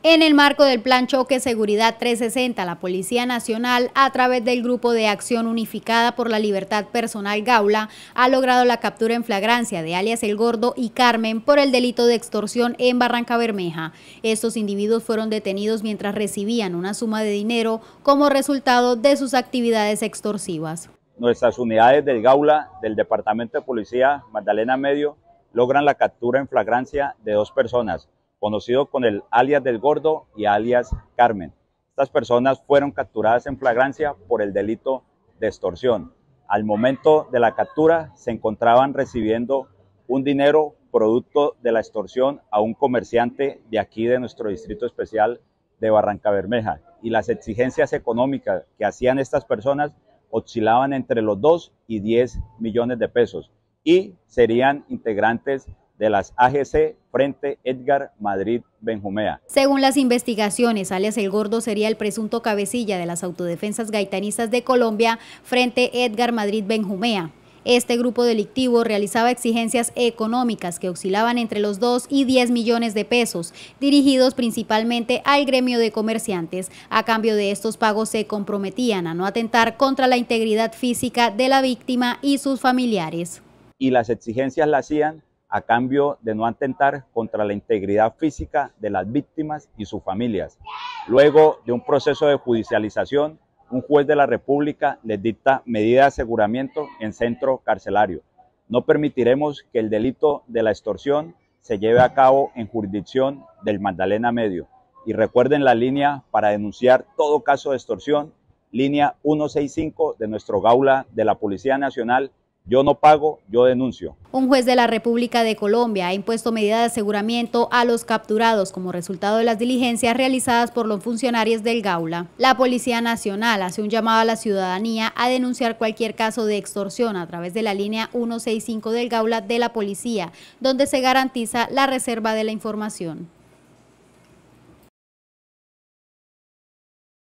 En el marco del Plan Choque Seguridad 360, la Policía Nacional, a través del Grupo de Acción Unificada por la Libertad Personal Gaula, ha logrado la captura en flagrancia de alias El Gordo y Carmen por el delito de extorsión en Barrancabermeja. Estos individuos fueron detenidos mientras recibían una suma de dinero como resultado de sus actividades extorsivas. Nuestras unidades del Gaula del Departamento de Policía Magdalena Medio logran la captura en flagrancia de dos personas, conocido con el alias del Gordo y alias Carmen. Estas personas fueron capturadas en flagrancia por el delito de extorsión. Al momento de la captura se encontraban recibiendo un dinero producto de la extorsión a un comerciante de aquí de nuestro distrito especial de Barrancabermeja, y las exigencias económicas que hacían estas personas oscilaban entre los 2 y 10 millones de pesos y serían integrantes de las AGC Frente Edgar Madrid Benjumea. Según las investigaciones, alias El Gordo sería el presunto cabecilla de las autodefensas gaitanistas de Colombia, Frente Edgar Madrid Benjumea. Este grupo delictivo realizaba exigencias económicas que oscilaban entre los 2 y 10 millones de pesos, dirigidos principalmente al gremio de comerciantes. A cambio de estos pagos se comprometían a no atentar contra la integridad física de la víctima y sus familiares. Y las exigencias las hacían a cambio de no atentar contra la integridad física de las víctimas y sus familias. Luego de un proceso de judicialización, un juez de la República les dicta medida de aseguramiento en centro carcelario. No permitiremos que el delito de la extorsión se lleve a cabo en jurisdicción del Magdalena Medio. Y recuerden la línea para denunciar todo caso de extorsión, línea 165 de nuestro Gaula de la Policía Nacional. Yo no pago, yo denuncio. Un juez de la República de Colombia ha impuesto medida de aseguramiento a los capturados como resultado de las diligencias realizadas por los funcionarios del Gaula. La Policía Nacional hace un llamado a la ciudadanía a denunciar cualquier caso de extorsión a través de la línea 165 del Gaula de la Policía, donde se garantiza la reserva de la información.